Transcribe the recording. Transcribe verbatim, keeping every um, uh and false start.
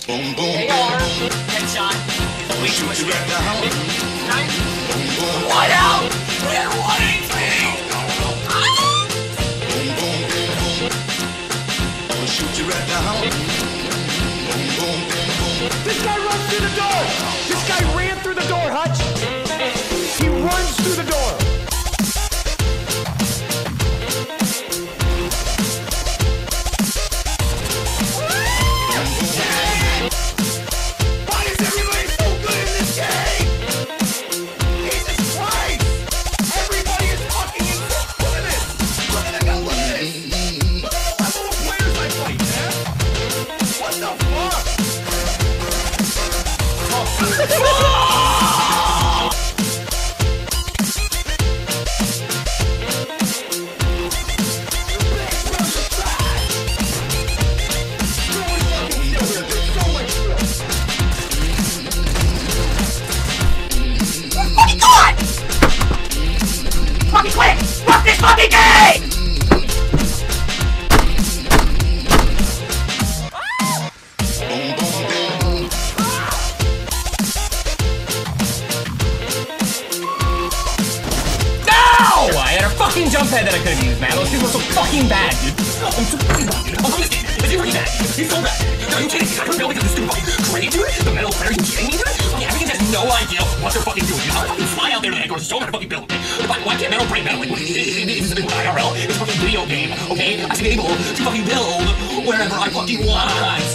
Boom, boom. A R. Headshot. Way too much damage. Nice. One out. We're one H P. Boom, boom, boom. I'll shoot you right down. Boom, boom, boom. This guy runs through the door. This guy ran through the door, Hutch. He runs through the door. Fucking jump pad that I could've used, man. Those things were so fucking bad, dude. I'm so fucking bad, dude. I'm understand. It's really bad. It's so bad. Are you kidding? I couldn't build because of this stupid fucking crane, dude. The metal crane, are you kidding me, dude? Okay, everything has no idea what they're fucking doing, dude. I'll fucking fly out there to the headquarters and show them how to fucking build. Why, why can't metal break metal? Like, it, it, it, it's an I R L. It's a fucking video game, okay? I should be able to fucking build wherever I fucking want.